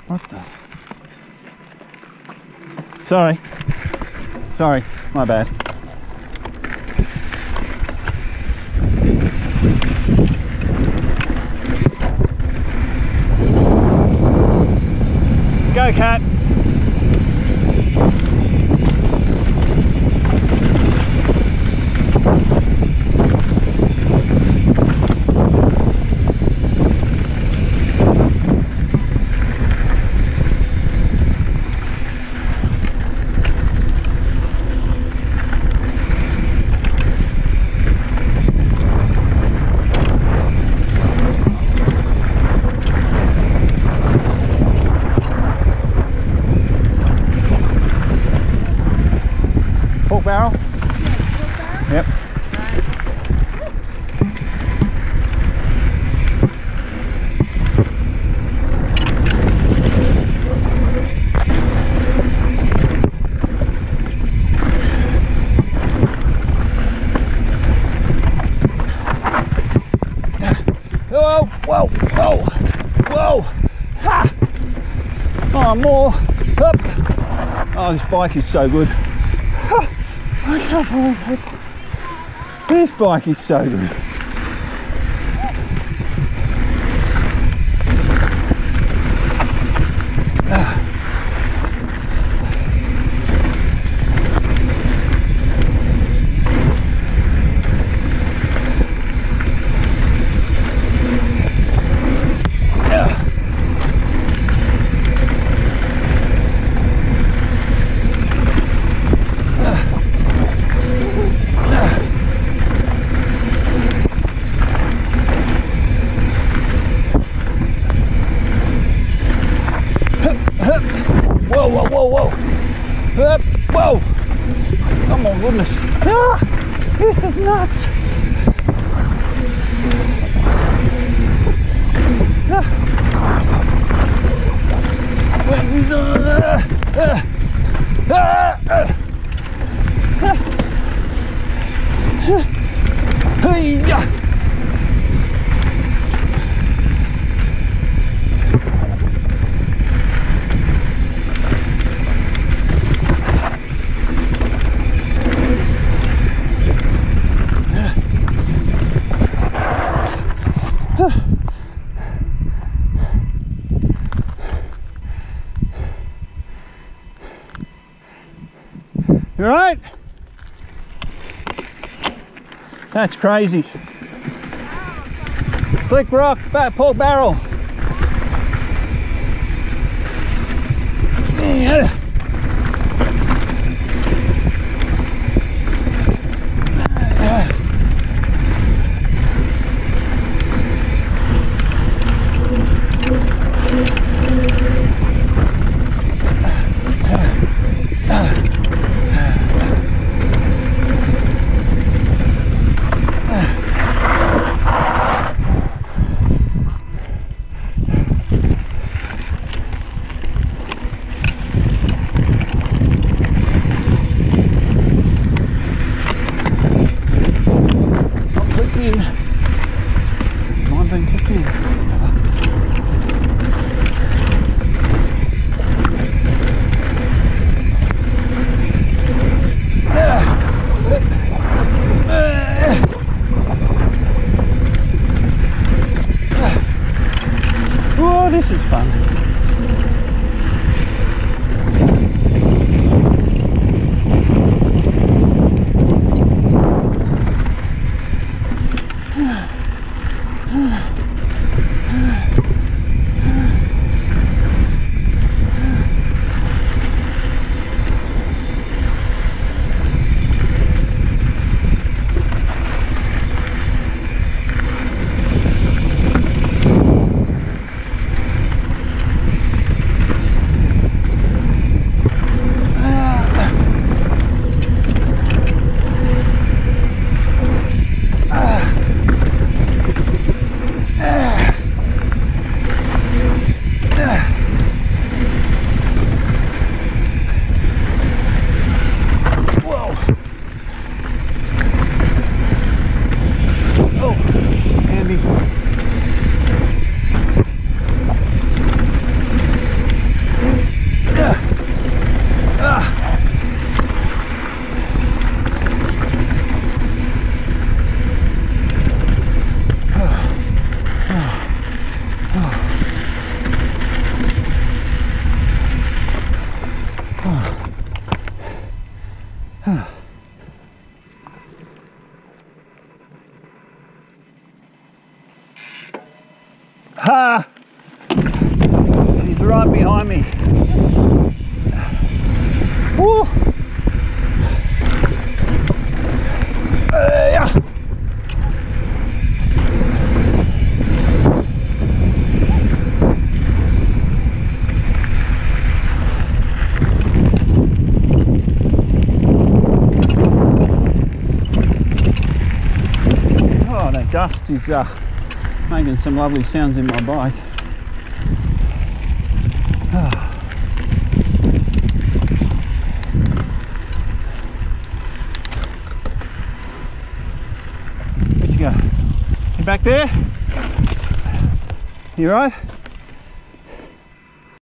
What the? Sorry. Sorry, my bad. Go, cat. Pork barrel? Yep. Whoa, whoa, whoa, whoa, ha! Oh, more, up. Oh, this bike is so good. I can't believe it. This bike is so good. Whoa, whoa, whoa, whoa. Whoa. Oh my goodness. Ah, this is nuts. You right? That's crazy. Slick rock, pork barrel. Yeah. Oh, this is fun. Ha! He's right behind me. Woo! Yeah. Oh, that dust is making some lovely sounds in my bike. Where'd you go? You back there? You right?